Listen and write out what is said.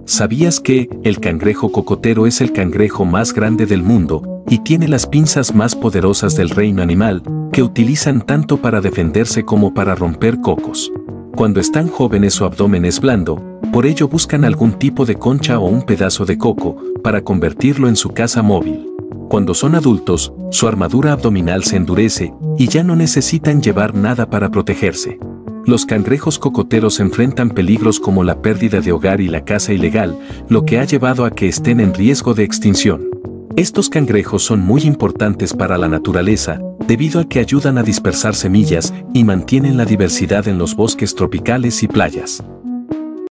¿Sabías que el cangrejo cocotero es el cangrejo más grande del mundo y tiene las pinzas más poderosas del reino animal, que utilizan tanto para defenderse como para romper cocos? Cuando están jóvenes su abdomen es blando, por ello buscan algún tipo de concha o un pedazo de coco para convertirlo en su casa móvil. Cuando son adultos, su armadura abdominal se endurece y ya no necesitan llevar nada para protegerse. Los cangrejos cocoteros enfrentan peligros como la pérdida de hogar y la caza ilegal, lo que ha llevado a que estén en riesgo de extinción. Estos cangrejos son muy importantes para la naturaleza, debido a que ayudan a dispersar semillas y mantienen la diversidad en los bosques tropicales y playas.